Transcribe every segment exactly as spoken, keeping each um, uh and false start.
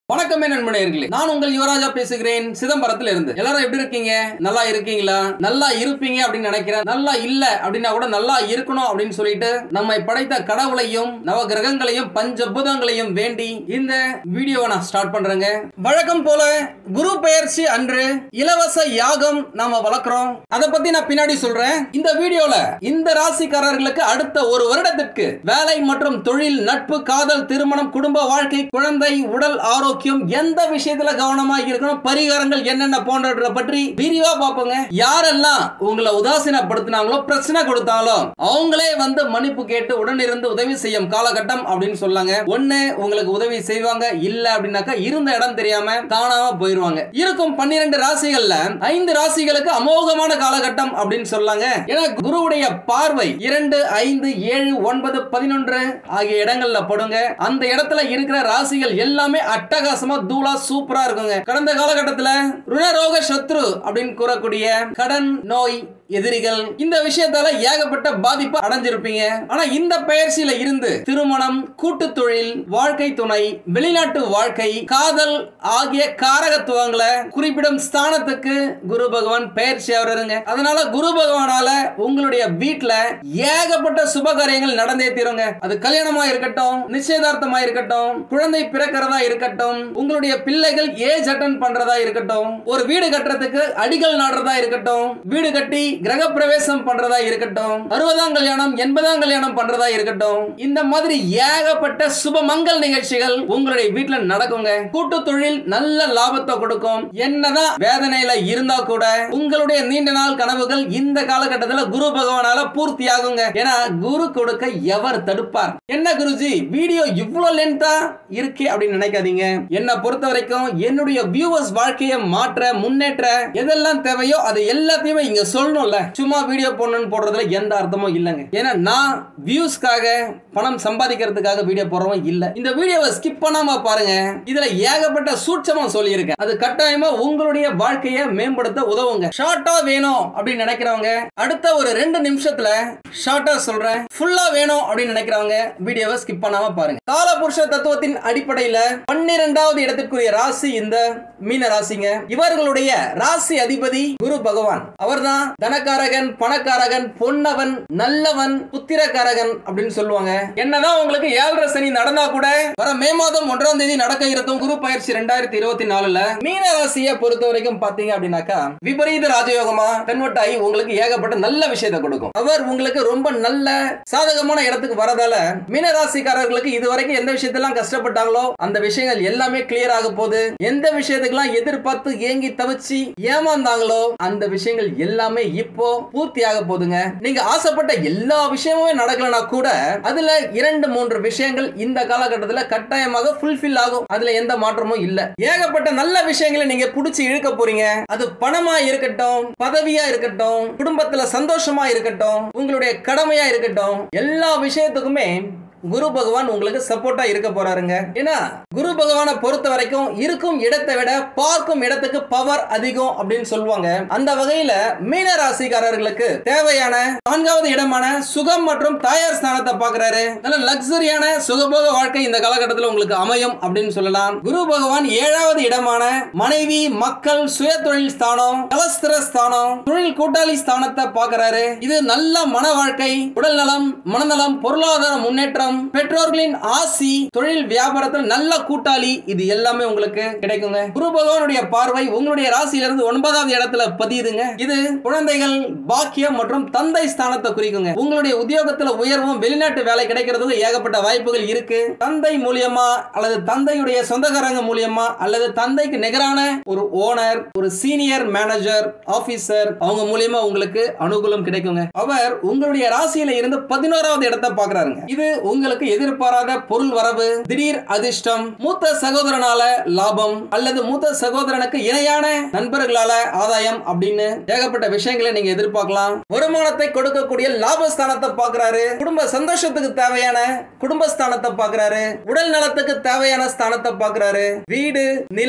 வணக்கம் நண்பர்களே, நான் உங்கள் யுவராஜா பேசுகிறேன் சிதம்பரத்தில் இருந்து. எல்லாரும் எப்படி இருக்கீங்க? நல்லா இருக்கீங்களா? நல்லா இருப்பீங்க அப்படின்னு நினைக்கிறேன். நல்லா இல்ல அப்படின்னா கூட நல்லா இருக்கணும் அப்படின்னு சொல்லிட்டு நம்மை படைத்த கடவுளையும் நவ கிரகங்களையும் பஞ்சபூதங்களையும் வேண்டி இந்த வீடியோவை நான் ஸ்டார்ட் பண்றேங்க. வழக்கம் போல குரு பெயர்ச்சி அன்று இலவச யாகம் நாம வளர்க்கிறோம். அதை பத்தி நான் பின்னாடி சொல்றேன். இந்த வீடியோல இந்த ராசிக்காரர்களுக்கு அடுத்த ஒரு வருடத்திற்கு வேலை மற்றும் தொழில், நட்பு, காதல், திருமணம், குடும்ப வாழ்க்கை, குழந்தை, உடல் ஆரோக்கியம், எந்த விஷயத்துல கவனமா இருக்கணும், பரிகாரங்கள் என்னென்ன போன்றவற்றை பற்றி விரிவா பார்ப்போங்க. யாரெல்லாம் உங்களை உதாசீனப்படுத்தினாங்களோ, பிரச்சனை கொடுத்தாங்களோ அவங்களே வந்து மன்னிப்பு கேட்டு உடன் இருந்து உதவி செய்யும் காலகட்டம் அப்படின்னு சொல்லாங்க. ஒண்ணு உங்களுக்கு உதவி செய்வாங்க, இல்ல அப்படின்னாக்கா இருந்த இடம் தெரியாம தானாம போயிருவாங்க. இருக்கும் பன்னிரண்டு ராசிகள்ல ஐந்து ராசிகளுக்கு அமோகமான காலகட்டம் அப்படின்னு சொல்லாங்க. ஏன்னா குருவுடைய பார்வை இரண்டு, ஐந்து, ஏழு, ஒன்பது, பதினொன்று ஆகிய இடங்கள்ல படுங்க. அந்த இடத்துல இருக்கிற ராசிகள் எல்லாமே அட்டகாசமா தூளா சூப்பரா இருக்குங்க. கடந்த காலகட்டத்தில் ருணரோக சத்ரு அப்படின்னு கூறக்கூடிய கடன், நோய், எதிரிகள், இந்த விஷயத்தால ஏகப்பட்ட பாதிப்பு அடைஞ்சிருப்பீங்க. ஆனா இந்த பயிற்சியில இருந்து திருமணம், கூட்டு தொழில், வாழ்க்கை துணை, வெளிநாட்டு வாழ்க்கை, காதல் ஆகிய காரகத்துவங்களை குறிப்பிடும் ஸ்தானத்துக்கு குரு பகவான் பயிற்சி ஆவறாருங்க. அதனால குரு பகவானால உங்களுடைய வீட்டுல ஏகப்பட்ட சுப காரியங்கள் நடந்தே தீருங்க. அது கல்யாணமா இருக்கட்டும், நிச்சயதார்த்தமா இருக்கட்டும், குழந்தை பிறக்கிறதா இருக்கட்டும், உங்களுடைய பிள்ளைகள் ஏஜ் அட்டன் பண்றதா இருக்கட்டும், ஒரு வீடு கட்டுறதுக்கு அடிகள் நாடுறதா இருக்கட்டும், வீடு கட்டி கிரக பிரவேசம் பண்றதா இருக்கட்டும், அறுபதாம் கல்யாணம், எண்பதாம் கல்யாணம் பண்றதா இருக்கட்டும், இந்த மாதிரி ஏகப்பட்ட சுப மங்கல் நிகழ்ச்சிகள் உங்களுடைய வீட்டுல நடக்குங்க. கூட்டு தொழில் நல்ல லாபத்தை கொடுக்கும். என்னதான் வேதனையில இருந்தா கூட உங்களுடைய நீண்ட நாள் கனவுகள் இந்த காலகட்டத்தில் குரு பகவானால பூர்த்தி ஆகுங்க. ஏன்னா குரு கொடுக்க எவர் தடுப்பார்? என்ன குருஜி வீடியோ இவ்வளவு லென்த்தா இருக்கே அப்படின்னு நினைக்காதீங்க. என்ன பொறுத்த வரைக்கும் என்னுடைய வியூவர்ஸ் வாழ்க்கையை மாற்ற, முன்னேற்ற எதெல்லாம் தேவையோ அது எல்லாத்தையுமே இங்க சொல்லணும். சும்மா வீடியோ போடணும்னு போடுறதுல எந்த அர்த்தமும் இல்லைங்க. ஏன்னா நான் வியூஸ்க்காக பணம் சம்பாதிக்கிறதுக்காக வீடியோ போடுறவன் இல்ல. இந்த வீடியோவை ஸ்கிப் பண்ணாம பாருங்க. இதுல ஏகப்பட்ட சூட்சமம் சொல்லி இருக்கேன். அது கட்டாயமா உங்களுடைய வாழ்க்கையை மேம்படுத்த உதவுங்க. ஷார்ட்டா வேணும் அப்படின்னு நினைக்கிறவங்க அடுத்த ஒரு ரெண்டு நிமிஷத்துல ஷார்ட்டா சொல்றேன். ஃபுல்லா வேணும் அப்படின்னு நினைக்கிறவங்க வீடியோவை ஸ்கிப் பண்ணாம பாருங்க. காலபுருஷ தத்துவத்தின் அடிப்படையில பன்னிரெண்டாவது இடத்திற்குரிய ராசி இந்த மீன ராசிங்க. இவர்களுடைய ராசி அதிபதி குரு பகவான். அவர்தான் தனக்காரகன், பணக்காரகன், பொன்னவன், நல்லவன், புத்திரக்காரகன் அப்படின்னு சொல்லுவாங்க. என்னதான் உங்களுக்கு ஏழரை சனி நடந்தா கூட வர மே மாதம் ஒன்றாம் தேதி நடக்க இருக்கும் குரு பயிற்சி இரண்டாயிரத்தி இருபத்தி நாலுல மீன ராசியை பொறுத்த வரைக்கும் பாத்தீங்க அப்படின்னாக்கா விபரீத ராஜயோகமா கன்வெர்ட் ஆகி உங்களுக்கு ஏகப்பட்ட நல்ல விஷயத்தை கொடுக்கும். அவர் உங்களுக்கு ரொம்ப நல்ல சாதகமான இடத்துக்கு வரதால மீன ராசிக்காரர்களுக்கு இதுவரைக்கும் எந்த விஷயத்தெல்லாம் கஷ்டப்பட்டாங்களோ அந்த விஷயங்கள் எல்லாமே கிளியர் ஆக போகுது. எந்த விஷயத்துக்கெல்லாம் எதிர்பார்த்து ஏங்கி தவிச்சு ஏமாந்தாங்களோ அந்த விஷயங்கள் எல்லாமே இப்போ பூர்த்தியாக போதுங்க. நீங்க ஆசைப்பட்ட எல்லா விஷயமுமே நடக்கலனா கூட அதுல இரண்டு மூன்று விஷயங்கள் இந்த காலகட்டத்தில் கட்டாயமாக ஃபுல்ஃபில் ஆகும். அதுல எந்த மாற்றமும் இல்ல. ஏகப்பட்ட நல்ல விஷயங்களை நீங்க புடிச்சு இழுக்க போறீங்க. அது பணமா இருக்கட்டும், பதவியா இருக்கட்டும், குடும்பத்துல சந்தோஷமா இருக்கட்டும், உங்களுடைய கடமையா இருக்கட்டும், எல்லா விஷயத்துக்குமே குரு பகவான் உங்களுக்கு சப்போர்ட்டா இருக்க போறாருங்க. ஏன்னா குரு பகவானை பொறுத்த வரைக்கும் இருக்கும் இடத்தை விட பார்க்கும் இடத்துக்கு பவர் அதிகம் அப்படின்னு சொல்லுவாங்க. அந்த வகையில மீன ராசிக்காரர்களுக்கு தேவையான நான்காவது இடமான சுகம் மற்றும் தாயார் ஸ்தானத்தை பார்க்கிறாரு. நல்ல லக்ஸரியான சுகபோக வாழ்க்கை இந்த காலகட்டத்தில் உங்களுக்கு அமையும் அப்படின்னு சொல்லலாம். குரு பகவான் ஏழாவது இடமான மனைவி, மக்கள், சுய தொழில் ஸ்தானம், கலஸ்திர ஸ்தானம், தொழில் கூட்டாளி ஸ்தானத்தை பார்க்கிறாரு. இது நல்ல மன வாழ்க்கை, உடல் நலம், மனநலம், பொருளாதார முன்னேற்றம், பெற்றோர்களின் ஆசி, தொழில் வியாபாரத்தில் நல்ல கூட்டாளி, இது எல்லாமே உங்களுக்கு கிடைக்குங்க. குரு பகவானுடைய பார்வை உங்களுடைய ராசியிலிருந்து ஒன்பதாவது இடத்துல பதியுதுங்க. இது குழந்தைகள், பாக்கியம் மற்றும் தந்தை ஸ்தானத்தை குறிக்குங்க. உங்களுடைய உத்தியோகத்தில் உயர்வும், வெளிநாட்டு வேலை கிடைக்கிறதுக்கு ஏகப்பட்ட வாய்ப்புகள் இருக்கு. தந்தை மூலியமா அல்லது தந்தையுடைய சொந்தக்காரங்க மூலியமா அல்லது தந்தைக்கு நிகரான ஒரு ஓனர், ஒரு சீனியர் மேனேஜர், ஆபீசர் அவங்க மூலியமா உங்களுக்கு அனுகூலம் கிடைக்குங்க. அவர் உங்களுடைய ராசியில இருந்து பதினோராவது இடத்தை பார்க்கிறாருங்க. இது உங்களுக்கு எதிர்பாராத பொருள் வரவு, திடீர் அதிர்ஷ்டம், மூத்த சகோதரனால லாபம் அல்லது மூத்த சகோதரனுக்கு இணையான நண்பர்களால ஆதாயம் அப்படின்னு ஏகப்பட்ட விஷயங்களை நீங்க எதிர்பார்க்கலாம். வருமானத்தை கொடுக்கக்கூடிய லாபஸ்தானத்தை பார்க்கிறாரு. குடும்ப சந்தோஷத்துக்கு தேவையான குடும்பஸ்தானத்தை பார்க்கிறாரு. உடல் நலத்துக்கு தேவையான ஸ்தானத்தை பார்க்கிறாரு. வீடு, நிலம்,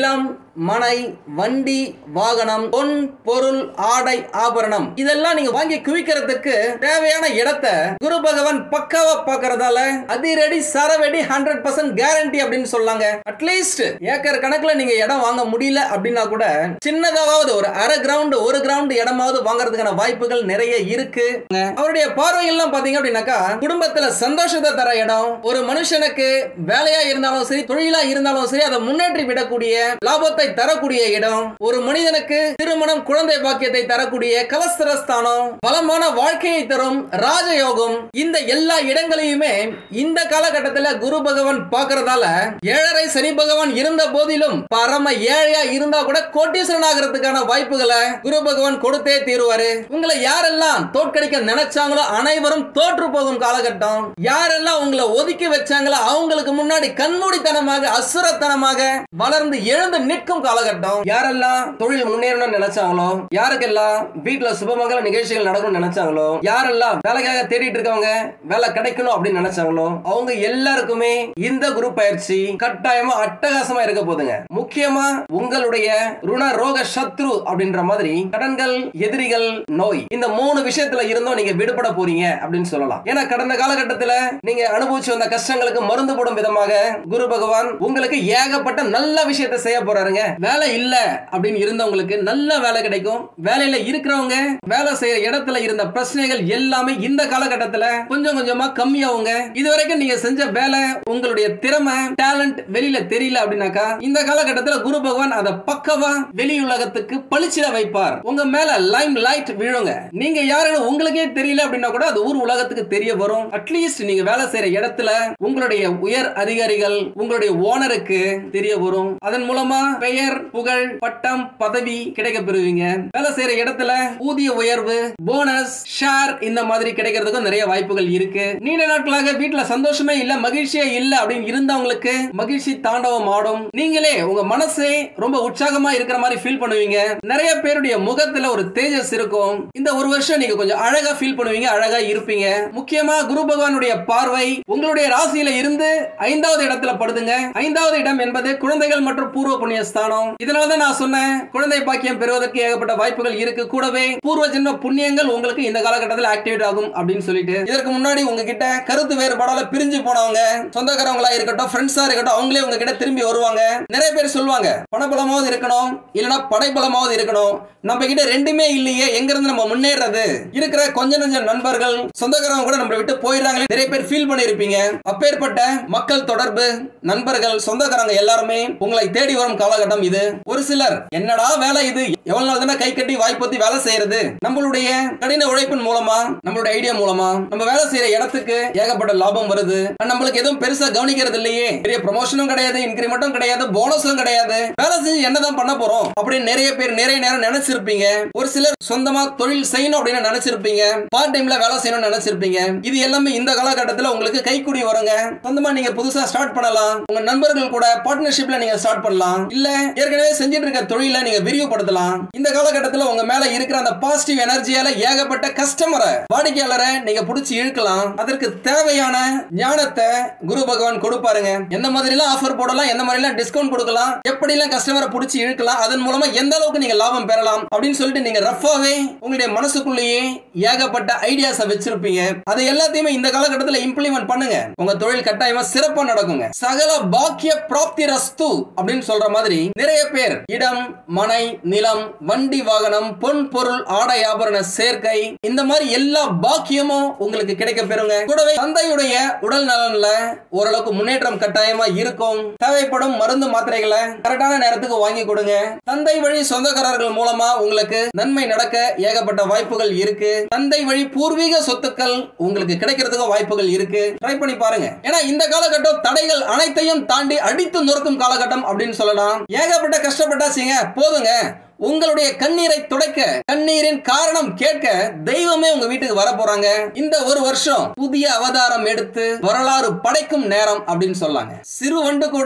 மனை, வண்டி, வாகனம், பொன், பொருள், ஆடை, ஆபரணம் இதெல்லாம் நீங்க வாங்கி குவிக்கிறதுக்கு தேவையான இடத்தை குரு பகவான் பக்காவா பாக்குறதால அதிரடி சரவெடி ஹண்ட்ரட் பர்சன்ட் கேரண்டி அப்படின்னு சொல்லாங்க. அட்லீஸ்ட் ஏக்கர் கணக்குல நீங்க இடம் வாங்க முடியல அப்படின்னா கூட சின்னதாவது ஒரு அரை கிரவுண்ட் ஒரு கிரவுண்ட் இடமாவது வாங்குறதுக்கான வாய்ப்புகள் நிறைய இருக்கு. அவருடைய பார்வை எல்லாம் பாத்தீங்க அப்படின்னாக்கா குடும்பத்துல சந்தோஷத்தை தர இடம், ஒரு மனுஷனுக்கு வேலையா இருந்தாலும் சரி தொழிலா இருந்தாலும் சரி அதை முன்னேற்றி விடக்கூடிய லாபத்தை தரக்கூடிய இடம், ஒரு மனிதனுக்கு திருமணம் குழந்தை பாக்கியத்தை தரக்கூடிய கலஸ்திரஸ்தானம், பலமான வாழ்க்கையை தரும் ராஜயோகம், இந்த எல்லா இடங்களையுமே இந்த காலகட்டத்தில் குரு பகவான் பார்க்கறதால ஏழரை சனி பகவான் இருந்த போதிலும் பரம ஏழையா இருந்தா கூட கோட்டீஸ்வரன் ஆகிறதுக்கான வாய்ப்புகளை குரு பகவான் கொடுத்தே தீருவாரு. உங்களை யாரெல்லாம் தோற்கடிக்க நினைச்சாங்களோ அனைவரும் தோற்று போகும் காலகட்டம். யாரெல்லாம் உங்களை ஒதுக்கி வச்சாங்களோ அவங்களுக்கு முன்னாடி கண்மூடித்தனமாக அசுரத்தனமாக வளர்ந்து எழுந்து நிற்கும் காலகட்டம். யாரெல்லாம் தொழில் முன்னேறணும்னு நினைச்சாங்களோ, யாருக்கெல்லாம் வீட்டுல சுபமங்கல நிகழ்ச்சிகள் நடக்கணும்னு நினைச்சாங்களோ, யாரெல்லாம் வேலைக்காக தேடிட்டு இருக்கவங்க வேலை கிடைக்கணும் அப்படின்னு நினைச்சாங்களோ அவங்க எல்லாருக்குமே இந்த குரு பயிற்சி கட்டாயமா அட்டகாசமா இருக்க போதுங்க. முக்கியமா உங்களுடைய ருண ரோக சத்ரு அப்படின்ற மாதிரி கடன்கள், எதிரிகள், நோய் இந்த மூணு விஷயத்துல இருந்தும் நீங்க விடுபட போறீங்க அப்படின்னு சொல்லலாம். ஏன்னா கடந்த காலகட்டத்தில் நீங்க அனுபவிச்சு வந்த கஷ்டங்களுக்கு மருந்து போடும் விதமாக குரு பகவான் உங்களுக்கு ஏகப்பட்ட நல்ல விஷயத்தை செய்ய போறாருங்க. வேலை இல்ல அப்படின்னு இருந்தவங்களுக்கு நல்ல வேலை கிடைக்கும். வேலையில இருக்கிறவங்க வேலை செய்யற இடத்துல இருந்த பிரச்சனைகள் எல்லாமே இந்த காலகட்டத்தில் கொஞ்சம் கொஞ்சமா கம்மியாவுங்க. இதுவரைக்கும் நீங்க செஞ்ச வேலை உங்களுடைய திறமை டேலண்ட் வெளியில தெரியல அப்படின்னாக்கா இந்த காலகட்டத்தில் குரு பகவான் அதை பக்கவா வெளி உலகத்துக்கு பளிச்சிட வைப்பார். உங்க மேல லைம் லைட் விழுங்க. நீங்க யாருன்னு உங்களுக்கே தெரியல அப்படின்னா கூட அது ஊர் உலகத்துக்கு தெரிய வரும். அட்லீஸ்ட் நீங்க வேலை செய்யற இடத்துல உங்களுடைய உயர் அதிகாரிகள் உங்களுடைய ஓனருக்கு தெரிய வரும். அதன் மூலமா பெயர், புகழ், பட்டம், பதவி கிடைக்க பெறுவீங்க. வேலை செய்யற இடத்துல ஊதிய உயர்வு, போனஸ், ஷேர் இந்த மாதிரி கிடைக்கிறதுக்கும் நிறைய வாய்ப்புகள் இருக்கு. நீண்ட நாட்களாக வீட்டுல சந்தோஷமே இல்ல, மகிழ்ச்சியே இல்ல அப்படின்னு இருந்தவங்களுக்கு மகிழ்ச்சி தாண்டவம் ஆடும். நீங்களே உங்க மனசே ரொம்ப உற்சாகமா இருக்கிற மாதிரி ஃபீல் பண்ணுவீங்க. நிறைய பேருடைய முகத்துல ஒரு தேஜஸ் இருக்கும். இந்த ஒரு வருஷம் நீங்க கொஞ்சம் அழகா ஃபீல் பண்ணுவீங்க, அழகா இருப்பீங்க. முக்கியமா குரு பகவானுடைய பார்வை உங்களுடைய ராசியில இருந்து ஐந்தாவது இடத்துல படுதுங்க. ஐந்தாவது இடம் என்பது குழந்தைகள் மற்றும் பூர்வ புண்ணிய ஸ்தானம். இதனாலதான் நான் சொன்னேன் குழந்தை பாக்கியம் பெறுவதற்கு ஏகப்பட்ட வாய்ப்புகள் இருக்கு. கூடவே பூர்வ ஜென்ம புண்ணியங்கள் உங்களுக்கு இந்த காலகட்டத்தில் ஆக்டிவேட் ஆகும் அப்படின்னு சொல்லிட்டு இதற்கு முன்னாடி உங்ககிட்ட கருத்து வேறுபாடால பிரிஞ்சு போனவங்க, சொந்தக்காரங்களா இருக்கட்டும், ஃப்ரெண்ட்ஸா இருக்கட்டும், அவங்களே உங்ககிட்ட திரும்பி வருவாங்க. நிறைய பேர் சொல்லுவாங்க பணபலமாவது இருக்கணும் இல்லனா படைபலமாவது இருக்கணும். நம்ம கிட்ட ரெண்டுமே இல்லையே, எங்க இருந்து நம்ம முன்னேறது? இருக்கிற கொஞ்ச நஞ்ச நண்பர்கள், சொந்தக்காரங்க கூட நம்ம விட்டு போயிடுறாங்களே நிறைய பேர் ஃபீல் பண்ணிருப்பீங்க. அப்பேற்பட்ட மக்கள் தொடர்பு, நண்பர்கள், சொந்தக்காரங்க எல்லாருமே உங்களை தேடி வரும் காலகட்டம் இது. ஒரு சிலர் என்னடா வேலை இது, எவ்வளவு நாள் தானே கை கட்டி வாய்ப்பத்தி வேலை செய்யறது? நம்மளுடைய கடின உழைப்பின் மூலமா, நம்மளுடைய ஐடியா மூலமா நம்ம வேலை செய்யற இடத்துக்கு ஏகப்பட்ட லாபம் வருது. நம்மளுக்கு எதுவும் பெருசா கவனிக்கிறது இல்லையே, பெரிய ப்ரமோஷனும் கிடையாது, இன்கிரிமெண்ட்டும் கிடையாது, போனஸும் கிடையாது, வேலை செஞ்சு என்னதான் பண்ண போறோம் அப்படின்னு நிறைய பேர் நிறைய நேரம் நினைச்சிருப்பீங்க. ஒரு சிலர் சொந்தமா தொழில் செய்யணும் அப்படின்னு நினைச்சிருப்பீங்க, பார்ட் டைம்ல வேலை செய்யணும்னு நினைச்சிருப்பீங்க. இது எல்லாமே இந்த காலகட்டத்தில் உங்களுக்கு கைக்கூடி வருங்க. சொந்தமா நீங்க புதுசா ஸ்டார்ட் பண்ணலாம். உங்க நண்பர்கள் கூட பார்ட்னர்ஷிப்ல நீங்க ஸ்டார்ட் பண்ணலாம். இல்ல ஏற்கனவே செஞ்சிட்டு இருக்க தொழிலை நீங்க விரிவுபடுத்தலாம். இந்த காலகட்டத்தில் உங்க மேல இருக்கிற அந்த பாசிட்டிவ் எனர்ஜியால ஏகப்பட்ட கஸ்டமரை, வாடிக்கையாளரை நீங்க புடிச்சு இழுக்கலாம். அதற்கு தேவையான ஞானத்தை குரு பகவான் கொடுப்பாருங்க. எந்த மாதிரி எல்லாம் ஆஃபர் போடலாம், எந்த மாதிரி எல்லாம் டிஸ்கவுண்ட் கொடுக்கலாம், எப்படி எல்லாம் கஸ்டமரை புடிச்சு இழுக்கலாம், அதன் மூலமா எந்த அளவுக்கு நீங்க லாபம் பெறலாம் அப்படின்னு சொல்லிட்டு நீங்க ரஃபாவே உங்களுடைய மனசுக்குள்ளேயே ஏகப்பட்ட ஐடியாஸை வச்சிருப்பீங்க. அதை எல்லாத்தையுமே இந்த காலகட்டத்தில் இம்ப்ளிமெண்ட் பண்ணுங்க. உங்க தொழில் கட்டாயமா சிறப்பா நடக்குங்க. சகல பாக்கிய பிராப்தி ரஸ்து அப்படின்னு சொல்ற மாதிரி நிறைய பேர் இடம், மனை, நிலம், வண்டி, வாகனம், பொன், பொருள், ஆடை, ஆபரண சேர்க்கை இந்த மாதிரி எல்லா பாக்கியமும் உங்களுக்கு கிடைக்க பெறுங்க. கூடவே தந்தையுடைய உடல் நலன்ல ஓரளவுக்கு முன்னேற்றம் கட்டாயமா இருக்கும். தேவைப்படும் மருந்து மாத்திரைகளை கரெக்டான நேரத்துக்கு வாங்கி கொடுங்க. தந்தை வழி சொந்தக்காரர்கள் மூலமா உங்களுக்கு நன்மை நடக்க ஏகப்பட்ட வாய்ப்புகள் இருக்கு. தந்தை வழி பூர்வீக சொத்துக்கள் உங்களுக்கு கிடைக்கிறதுக்கு வாய்ப்புகள் இருக்கு. ட்ரை பண்ணி பாருங்க. ஏன்னா இந்த காலகட்டம் தடைகள் அனைத்தையும் தாண்டி அடித்து நொறுக்கும் காலகட்டம் அப்படின்னு சொல்லலாம். ஏகப்பட்ட கஷ்டப்பட்டாச்சுங்க, போதுங்க. உங்களுடைய கண்ணீரை துடைக்க, கண்ணீரின் காரணம் கேட்க தெய்வமே உங்க வீட்டுக்கு வர போறாங்க. இந்த ஒரு வருஷம் புதிய அவதாரம் எடுத்து வரலாறு படைக்கும் நேரம் அப்படின்னு சொல்லாங்க. சிறு வண்டு கூட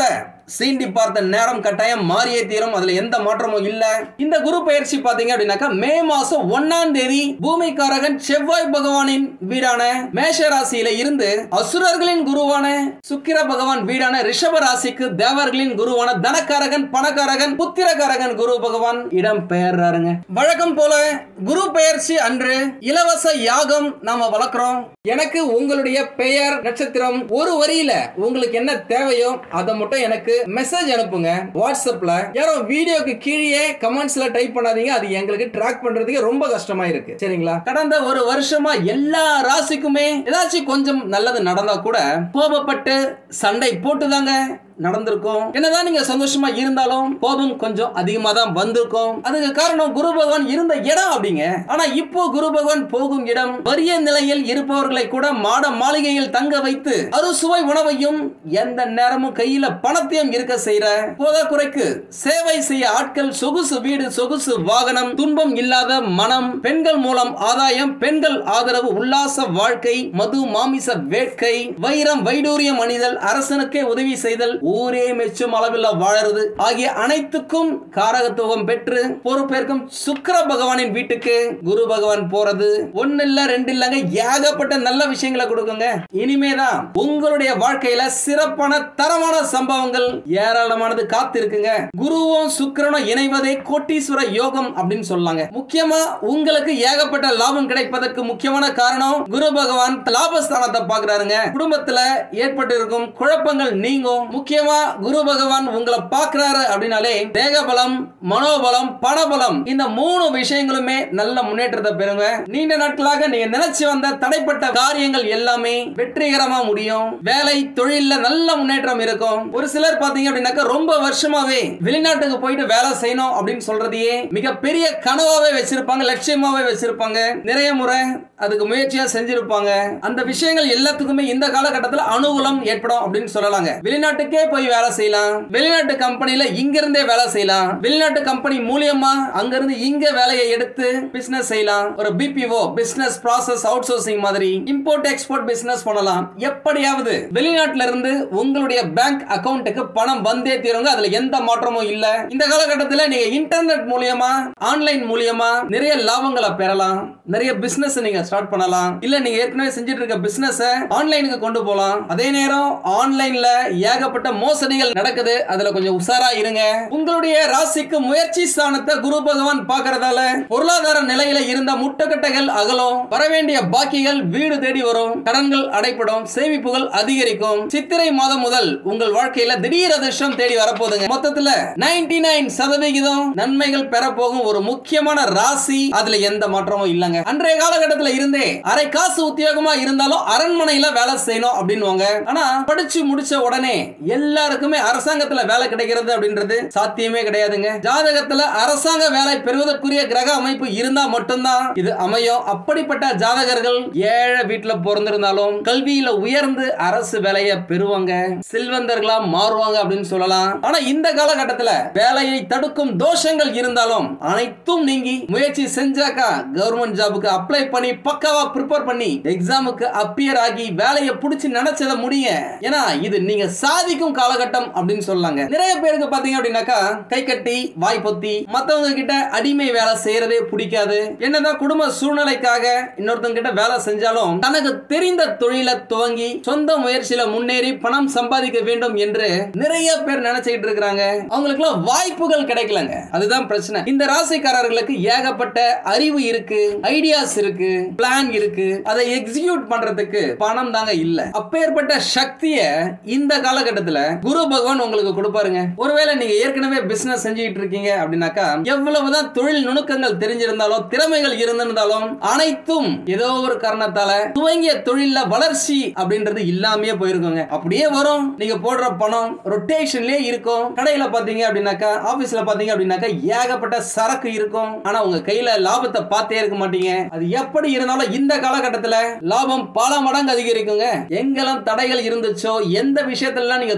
சீண்டி பார்த்த நேரம் கட்டாயம் மாறியே தீரும். அதுல எந்த மாற்றமும் இல்ல. இந்த குரு பயிற்சி பாத்தீங்க அப்படின்னாக்கா மே மாசம் ஒன்னாம் தேதி பூமிக்காரகன் செவ்வாய் பகவானின் வீடான மேஷ ராசியில இருந்து அசுரர்களின் குருவான சுக்கிர பகவான் வீடான ரிஷப ராசிக்கு தேவர்களின் குருவான தனக்காரகன் பணக்காரகன் புத்திரக்காரகன் குரு பகவான் இடம் பெயர்றாருங்க. வழக்கம் போல குரு பெயர்ச்சி அன்று இலவச யாகம் நாம வளர்க்கிறோம். எனக்கு உங்களுடைய பெயர் நட்சத்திரம் ஒரு வரியில உங்களுக்கு என்ன தேவையோ அதை மட்டும் எனக்கு மெசேஜ் அனுப்புங்க வாட்ஸ்அப்ல. யாரும் வீடியோக்கு கீழே கமெண்ட்ஸ்ல டைப் பண்ணாதீங்க. அது எங்களுக்கு ட்ராக் பண்றதுக்கு ரொம்ப கஷ்டமா இருக்கு. சரிங்களா? கடந்த ஒரு வருஷமா எல்லா ராசிக்குமே ஏதாச்சும் கொஞ்சம் நல்லது நடந்தா கூட கோபப்பட்டு சண்டை போட்டுதாங்க நடந்திருக்கும். என்னதான் நீங்க சந்தோஷமா இருந்தாலும் கோபம் கொஞ்சம் அதிகமா தான் வந்திருக்கும். அதுக்கு காரணம் குரு பகவான் இருந்த இடம் அப்படிங்க. ஆனா இப்போ குரு பகவான் போகும் இடம் வறிய நிலையில் இருப்பவர்களை கூட மாட மாளிகையில் தங்க வைத்து அறுசுவை உணவையும் எந்த நேரமும் கையில பணத்தையும் இருக்க செய்யற போதாக்குறைக்கு சேவை செய்ய ஆட்கள், சொகுசு வீடு, சொகுசு வாகனம், துன்பம் இல்லாத மனம், பெண்கள் மூலம் ஆதாயம், பெண்கள் ஆதரவு, உல்லாச வாழ்க்கை, மது மாமிச வேட்கை, வைரம் வைடூரியம் அணிதல், அரசனுக்கே உதவி செய்தல், ஊரே மெச்சும் அளவில் வாழறது ஆகிய அனைத்துக்கும் காரகத்துவம் பெற்று பொறுப்பேற்கும் சுக்கிர பகவானின் வீட்டுக்கு குரு பகவான் போறது ஒன்னு இல்ல ரெண்டு இல்லங்க, ஏகப்பட்ட நல்ல விஷயங்களை கொடுக்குங்க. இனிமேதான் உங்களுடைய வாழ்க்கையில சிறப்பான தரமான சம்பவங்கள் ஏராளமானது காத்து இருக்குங்க. குருவும் சுக்கிரனும் இணைவதே கோட்டீஸ்வர யோகம் அப்படின்னு சொல்லாங்க. முக்கியமா உங்களுக்கு ஏகப்பட்ட லாபம் கிடைப்பதற்கு முக்கியமான காரணம் குரு பகவான் லாபஸ்தானத்தை பார்க்கிறாருங்க. குடும்பத்துல ஏற்பட்டு இருக்கும் குழப்பங்கள் நீங்கும். முக்கியமா குரு பகவான் உங்களை பார்க்கிறாரு அப்படின்னாலே தேகபலம், மனோபலம், பணபலம் இந்த மூணு விஷயங்களுமே நல்ல முன்னேற்றத்தை பெறுங்க. நீண்ட நாட்களாக நீங்க நினைச்சு வந்த தடைப்பட்ட காரியங்கள் எல்லாமே வெற்றிகரமா முடியும். வேலை தொழில்ல நல்ல முன்னேற்றம் இருக்கும். ஒரு சிலர் பாத்தீங்க அப்படின்னாக்க ரொம்ப வருஷமாவே வெளிநாட்டுக்கு போயிட்டு வேலை செய்யணும் அப்படின்னு சொல்றதையே மிகப்பெரிய கனவாவே வச்சிருப்பாங்க, லட்சியமாவே வச்சிருப்பாங்க. நிறைய முறை அதுக்கு முயற்சியா செஞ்சிருப்பாங்க. அந்த விஷயங்கள் எல்லாத்துக்குமே இந்த காலகட்டத்தில் அனுகூலம் ஏற்படும் அப்படின்னு சொல்லலாங்க. வெளிநாட்டுக்கே போய் வேலை செய்யலாம், வெளிநாட்டு கம்பெனில இங்க இருந்தே வேலை செய்யலாம், வெளிநாட்டு கம்பெனி மூலியமா அங்க இருந்து இங்க வேலையை எடுத்து பிசினஸ் செய்யலாம். ஒரு BPO business process outsourcing மாதிரி இம்போர்ட் எக்ஸ்போர்ட் பிசினஸ் பண்ணலாம். எப்படியாவது வெளிநாட்டுல இருந்து உங்களுடைய பேங்க் அக்கவுண்ட்டுக்கு பணம் வந்தே தீருங்க. அதுல எந்த மாற்றமும் இல்ல. இந்த காலகட்டத்தில் நீங்க இன்டர்நெட் மூலியமா ஆன்லைன் மூலியமா நிறைய லாபங்களை பெறலாம். நிறைய பிசினஸ் நீங்க ஸ்டார்ட் பண்ணலாம். இல்ல நீங்க ஏற்கனவே செஞ்சிட்டு இருக்க பிசினஸ் ஆன்லைனுக்கு கொண்டு போலாம். அதே நேரம் ஆன்லைன்ல ஏகப்பட்ட மோசடிகள் நடக்குது. அதுல கொஞ்சம் உஷாரா இருங்க. உங்களுடைய ராசிக்கு முயற்சி ஸ்தானத்தை குரு பகவான் பார்க்கறதால பொருளாதார நிலையில இருந்த முட்டுக்கட்டைகள் அகலும். வரவேண்டிய பாக்கிகள் வீடு தேடி வரும். கடன்கள் அடைப்படும். சேமிப்புகள் அதிகரிக்கும். சித்திரை மாதம் முதல் உங்கள் வாழ்க்கையில திடீர் அதிர்ஷ்டம் தேடி வரப்போகுதுங்க. மொத்தத்துல தொண்ணூற்று ஒன்பது சதவிகிதம் நன்மைகள் பெற போகும் ஒரு முக்கியமான ராசி. அதுல எந்த மாற்றமும் இல்லங்க. அன்றைய காலகட்டத்தில் இருந்தே அரை காசு உத்தியோகமா இருந்தாலும் அரண்மனையில வேலை செய்யணும் அப்படின்னுவாங்க. ஆனா படிச்சு முடிச்ச உடனே எல்லாருக்குமே அரசாங்கத்துல வேலை கிடைக்கிறது அப்படின்றது சாத்தியமே கிடையாதுங்க. ஜாதகத்துல அரசாங்க வேலை பெறுவதற்குரிய கிரக அமைப்பு இருந்தா மட்டும்தான் இது அமையும். அப்படிப்பட்ட ஜாதகர்கள் ஏழை வீட்டுல பிறந்திருந்தாலும் கல்வியில உயர்ந்து அரசு வேலையை பெறுவாங்க, செல்வந்தர்களா மாறுவாங்க அப்படின்னு சொல்லலாம். ஆனா இந்த காலகட்டத்துல வேலையை தடுக்கும் தோஷங்கள் இருந்தாலும் அனைத்தும் நீங்கி முயற்சி செஞ்சாக்கா கவர்மெண்ட் ஜாபுக்கு அப்ளை பண்ணி பக்காவா ப்ரிப்பேர் பண்ணி எக்ஸாமுக்கு அப்பியர் ஆகி வேலையை பிடிச்சி நினைச்சத முடிய. ஏன்னா இது நீங்க சாதிக்கும் காலகட்டம் அப்படின்னு சொல்லாங்க. நிறைய பேருக்கு பாத்தீங்க அப்படின்னாக்கா கை கட்டி வாய் பொத்தி மத்தவங்க கிட்ட அடிமை வேலை செய்யறதே பிடிக்காது. என்னதான் குடும்ப சூழ்நிலைக்காக இன்னொருத்தங்க கிட்ட வேலை செஞ்சாலும் தனக்கு தெரிந்த தொழிலை துவங்கி சொந்த முயற்சியில முன்னேறி பணம் சம்பாதிக்க வேண்டும் என்று நிறைய பேர் நினைச்சுக்கிட்டு இருக்காங்க. அவங்களுக்கு எல்லாம் வாய்ப்புகள் கிடைக்கலங்க. அதுதான் பிரச்சனை. இந்த ராசிக்காரர்களுக்கு ஏகப்பட்ட அறிவு இருக்கு, ஐடியாஸ் இருக்கு, பிளான் இருக்கு. அதை எக்ஸிக்யூட் பண்றதுக்கு பணம் தாங்க இல்ல. அப்பேற்பட்ட சக்தியை இந்த காலகட்டத்தில் குரு பகவான் உங்களுக்கு கொடுப்பாருங்க. ஒருவேளை நீங்க ஏற்கனவே பிசினஸ் செஞ்சுட்டு இருக்கீங்க அப்படின்னாக்கா எவ்வளவுதான் தொழில் நுணுக்கங்கள் தெரிஞ்சிருந்தாலும் திறமைகள் இருந்திருந்தாலும் அனைத்தும் ஏதோ ஒரு காரணத்தால துவங்கிய தொழில வளர்ச்சி அப்படின்றது இல்லாமையே போயிருக்குங்க. அப்படியே வரும். நீங்க போடுற பணம் ரொட்டேஷன்லயே இருக்கும். கடையில பாத்தீங்க அப்படின்னாக்கா, ஆபீஸ்ல பாத்தீங்க அப்படின்னாக்கா ஏகப்பட்ட சரக்கு இருக்கும். ஆனா உங்க கையில லாபத்தை பார்த்தே இருக்க மாட்டீங்க. அது எப்படி இருந்தாலும் இந்த காலகட்டத்தில் லாபம் பல மடங்கு அதிகரிக்குங்க. எங்கெல்லாம் தடைகள் இருந்துச்சோ, எந்த விஷயத்துல நீங்க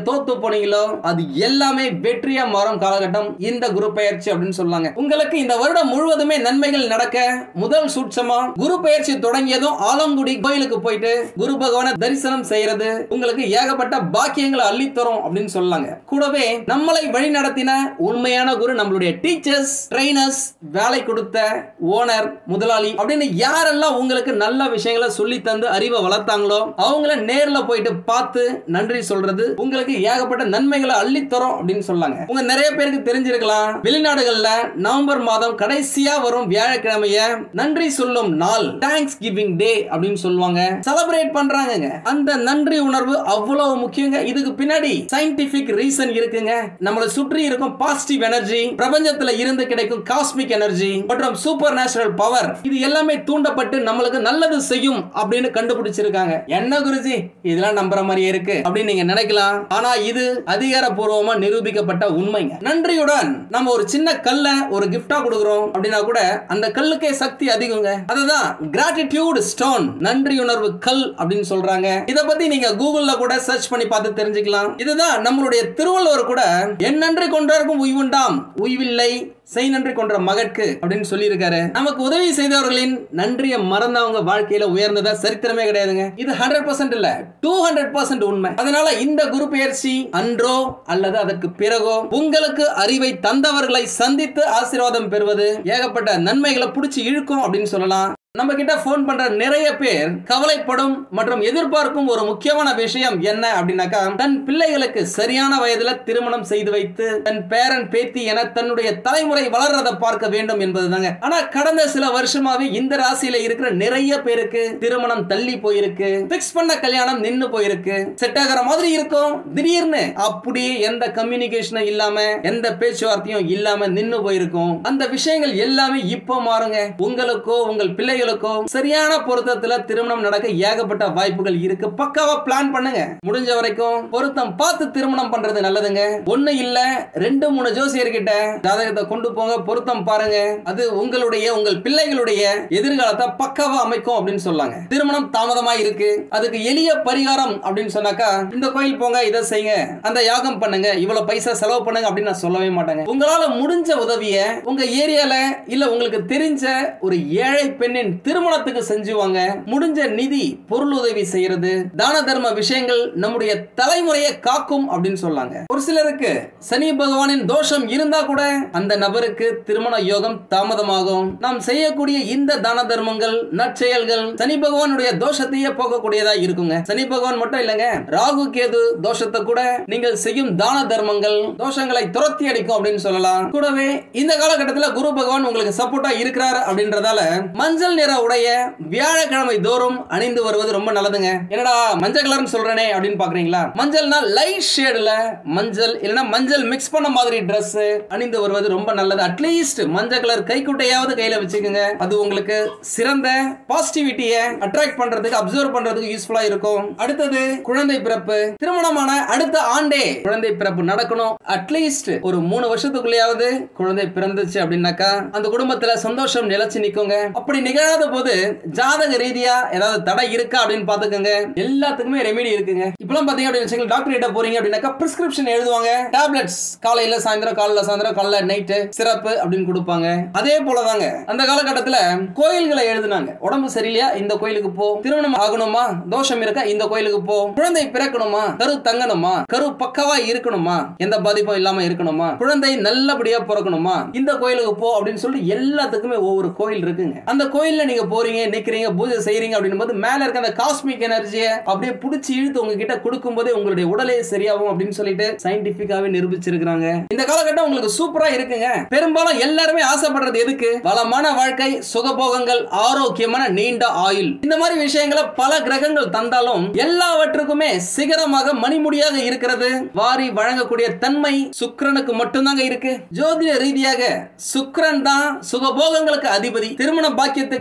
தோத்து போனீங்களோ அது எல்லாமே வெற்றியா மாறும் காலகட்டம் இந்த குரு பெயர்ச்சி அப்படின்னு சொல்லாங்க. உங்களுக்கு இந்த வருடம் முழுவதுமே நன்மைகள் நடக்க முதல் சூட்சமா குரு பெயர்ச்சி தொடங்கியதும் ஆலங்குடி கோயிலுக்கு போயிட்டு குரு பகவானை தரிசனம் செய்யறது உங்களுக்கு ஏகப்பட்ட பாக்கியங்களை அள்ளித்தரும் அப்படின்னு சொல்லாங்க. கூடவே நம்மளை வழி நடத்தின உண்மையான குரு நம்மளுடைய டீச்சர்ஸ், ட்ரெயினர்ஸ், வேலை கொடுத்த ஓனர், முதலாளி அப்படின்னு யாரெல்லாம் உங்களுக்கு நல்ல விஷயங்களை சொல்லி தந்து அறிவை வளர்த்தாங்களோ அவங்கள நேர்ல போயிட்டு பார்த்து நன்றி சொல்றது உங்களுக்கு ஏகப்பட்ட நன்மைகளை அள்ளித்தரும் அப்படின்னு சொல்லாங்க. உங்க நிறைய பேருக்கு தெரிஞ்சிருக்கலாம், வெளிநாடுகள்ல நவம்பர் மாதம் கடைசியா வரும் வியாழக்கிழமைய நன்றி சொல்லும் நாள், தேங்க்ஸ் கிவிங் டே அப்படின்னு சொல்லுவாங்க, செலிப்ரேட் பண்றாங்க. அந்த நன்றி உணர்வு அவ்வளவு முக்கியங்க. இதுக்கு பின்னாடி சயின்டிபிக் ரீசன் இருக்குங்க. நம்மளை சுற்றி இருக்கும் பாசிட்டிவ் எனர்ஜி, பிரபஞ்சத்துல இருந்து கிடைக்கும் காஸ்மிக் எனர்ஜி மற்றும் சூப்பர் நேச்சுரல் பவர், இது எல்லாமே தூண்டப்பட்டு நம்மளுக்கு நல்லது செய்யும் அப்படின்னு கண்டுபிடிச்சிருக்காங்க. என்ன குருஜி இதெல்லாம் நம்புற மாதிரியே இருக்கு அப்படின்னு நீங்க நினைக்கலாம். ஆனா இது அதிகாரப்பூர்வமா நிரூபிக்கப்பட்ட உண்மைங்க. நன்றியுடன் நம்ம ஒரு சின்ன கல்ல ஒரு கிஃப்டா கொடுக்கிறோம் அப்படின்னா கூட அந்த கல்லுக்கே சக்தி அதிகங்க. அதுதான் கிராட்டிடியூட் ஸ்டோன், நன்றி உணர்வு கல் அப்படின்னு சொல்றாங்க. இத பத்தி நீங்க கூகுள்ல கூட சர்ச் பண்ணி பார்த்து தெரிஞ்சுக்கலாம். இதுதான் நம்மளுடைய திருவள்ளுவர் கூட என் நன்றி கொண்டாருக்கும் உய்வுண்டாம், உய்வில்லை செய் நன்றி கொன்ற மகற்கு அப்படின்னு சொல்லி இருக்காரு. நமக்கு உதவி செய்தவர்களின் நன்றியை மறந்தவங்க வாழ்க்கையில உயர்ந்ததா சரித்திரமே கிடையாதுங்க. இது ஹண்ட்ரட் பர்சன்ட் இல்ல, டூ ஹண்ட்ரட் பர்சன்ட் உண்மை. அதனால இந்த குரு பெயர்ச்சி அன்றோ அல்லது அதற்கு பிறகோ உங்களுக்கு அறிவை தந்தவர்களை சந்தித்து ஆசீர்வாதம் பெறுவது ஏகப்பட்ட நன்மைகளை பிடிச்சி இழுக்கும் அப்படின்னு சொல்லலாம். நம்ம கிட்ட போன் பண்ற நிறைய பேர் கவலைப்படும் மற்றும் எதிர்பார்க்கும் ஒரு முக்கியமான விஷயம் என்ன அப்படின்னாக்கா, தன் பிள்ளைகளுக்கு சரியான வயதுல திருமணம் செய்து வைத்து தன் பேரன் பேத்தி என தன்னுடைய தலைமுறை வளர்றதை பார்க்க வேண்டும் என்பதுதாங்க. ஆனா கடந்த சில வருஷமாவே இந்த ராசியில இருக்கிற நிறைய பேருக்கு திருமணம் தள்ளி போயிருக்கு, பிக்ஸ் பண்ண கல்யாணம் நின்னு போயிருக்கு, செட் ஆகிற மாதிரி இருக்கும், திடீர்னு அப்படியே எந்த கம்யூனிகேஷனும் இல்லாம எந்த பேச்சுவார்த்தையும் இல்லாம நின்னு போயிருக்கும். அந்த விஷயங்கள் எல்லாமே இப்போ மாறுங்க. உங்களுக்கோ உங்கள் பிள்ளைகள் சரியான பொருத்தத்துல திருமணம் நடக்க ஏகப்பட்ட வாய்ப்புகள் இருக்கு. பக்காவா பிளான் பண்ணுங்க. முடிஞ்ச வரைக்கும் பொருத்தம் பார்த்து திருமணம் பண்றது நல்லதுங்க. ஒண்ணு இல்ல ரெண்டு மூணு ஜோசியர்கிட்ட ஜாதகத்தை கொண்டு போங்க, பொருத்தம் பாருங்க. அது உங்களுடைய உங்கள் பிள்ளைகளுடைய எதிர்காலத்தை பக்காவா அமைக்கும் அப்படின்னு சொல்லாங்க. திருமணம் தாமதமா இருக்கு, அதுக்கு எளிய பரிகாரம் அப்படின்னு சொன்னாக்கா இந்த கோயில் போங்க, இதை செய்யுங்க, அந்த யாகம் பண்ணுங்க, இவ்வளவு பைசா செலவு பண்ணுங்க அப்படின்னு நான் சொல்லவே மாட்டேங்க. உங்களால முடிஞ்ச உதவிய உங்க ஏரியால இல்ல உங்களுக்கு தெரிஞ்ச ஒரு ஏழை பெண்ணின் திருமணத்துக்கு செஞ்சுவாங்க. முடிஞ்ச நிதி பொருள் உதவி செய்யறது, தான தர்ம விஷயங்கள் நம்முடைய தலைமுறையை காக்கும் அப்படின்னு சொல்லாங்க. ஒரு சிலருக்கு சனி பகவானின் தோஷம் இருந்தா கூட அந்த நபருக்கு திருமண யோகம் தாமதமாகும். நாம் செய்யக்கூடிய இந்த தான தர்மங்கள், நற்செயல்கள் சனி பகவானுடைய தோஷத்தையே போகக்கூடியதா இருக்குங்க. சனி பகவான் மட்டும் இல்லங்க, ராகு கேது தோஷத்தை கூட நீங்கள் செய்யும் தான தர்மங்கள் தோஷங்களை துரத்தி அடிக்கும் அப்படின்னு சொல்லலாம். கூடவே இந்த காலகட்டத்தில் குரு பகவான் உங்களுக்கு சப்போர்ட்டா இருக்கிறார் அப்படின்றதால மஞ்சள் நிற உடைய வியாழக்கிழமை தோறும் அணிந்து வருவது ரொம்ப நல்லதுங்க. என்னடா மஞ்சள் கலர்னு சொல்றேனே அப்படின்னு பாக்குறீங்களா? மஞ்சள்னா லைட் ஷேட்ல மஞ்சள் இல்லனா மஞ்சள் மிக்ஸ் பண்ண மாதிரி Dress அணிந்து வருவது ரொம்ப நல்லது. அட்லீஸ்ட் மஞ்சள் கலர் கைக்குட்டையாவது கையில வச்சுக்கோங்க. அது உங்களுக்கு சிறந்த பாசிட்டிவிட்டியை அட்ராக்ட் பண்றதுக்கு, அப்சர்வ் பண்றதுக்கு யூஸ்ஃபுல்லா இருக்கும். அடுத்தது குழந்தை பிறப்பு. திருமணமான அடுத்த ஆண்டே குழந்தை பிறப்பு நடக்கணும். அட்லீஸ்ட் ஒரு மூணு வருஷத்துக்குள்ளேயாவது குழந்தை பிறந்துச்சு அப்படின்னாக்கா அந்த குடும்பத்துல சந்தோஷம் நிலைச்சு நிக்குங்க. அப்படி நிகழாத போது ஜாதக ரீதியா ஏதாவது தடை இருக்கா அப்படின்னு பாத்துக்கோங்க. எல்லாத்துக்குமே ரெமெடி இருக்குங்க. இப்பெல்லாம் பாத்தீங்க அப்படின்னு டாக்டர் கிட்ட போறீங்க அப்படின்னாக்கா பிரிஸ்கிரிப்ஷன் எழுதுவாங்க. டேப்லெட்ஸ் காலையில சாயந்தரம், காலையில சாயந்தரம், காலைல நைட்டு சிறப்பு அப்படின்னு கொடுப்பாங்க. அதே போலதாங்க அந்த காலகட்டத்துல கோயில்களை எழுதுனாங்க. உடம்பு சரியில்லையா இந்த கோயிலுக்கு போ, திருமணம் ஆகணுமா, தோஷம் இருக்கா இந்த கோயிலுக்கு போ, குழந்தை பிறக்கணுமா, கரு தங்கணுமா, கரு பக்கவா இருக்கணுமா, எந்த பாதிப்பும் இல்லாம இருக்கணுமா, குழந்தை நல்லபடியா பிறக்கணுமா, இந்த கோயிலுக்கு போ அப்படின்னு சொல்லி எல்லாத்துக்குமே ஒவ்வொரு கோயில் இருக்குங்க. அந்த கோயில்ல நீங்க போறீங்க, நிக்கிறீங்க, பூஜை செய்றீங்க அப்படின்னும் போது மேல இருக்க அந்த காஸ்மிக் எனர்ஜியை அப்படியே புடிச்சு இழுத்து உங்ககிட்ட கொடுக்கும் போதே உங்களுடைய உடலே சரியாகும் அப்படின்னு சொல்லிட்டு சயின்டிபிக்காவே நிரூபிச்சிருக்காங்க. இந்த காலகட்டம் உங்களுக்கு சூப்பரா இருக்குங்க. பெரும்பாலும் எல்லாருமே ஆசைப்படுறது எதுக்கு? வளமான வாழ்க்கை, சுகபோகங்கள், ஆரோக்கியமான நீண்ட ஆயுள். இந்த மாதிரி விஷயங்களை பல கிரகங்கள் தந்தாலும் எல்லாவற்றுக்குமே சிகரமாக மணிமுடியாக இருக்கிறது வாரி வழங்கக்கூடிய தன்மை சுக்கிரனுக்கு மட்டும்தாங்க இருக்கு. ஜோதிட ரீதியாக சுக்கிரன் தான் சுகபோகங்களுக்கு அதிபதி. திருமண பாக்கியத்துக்கு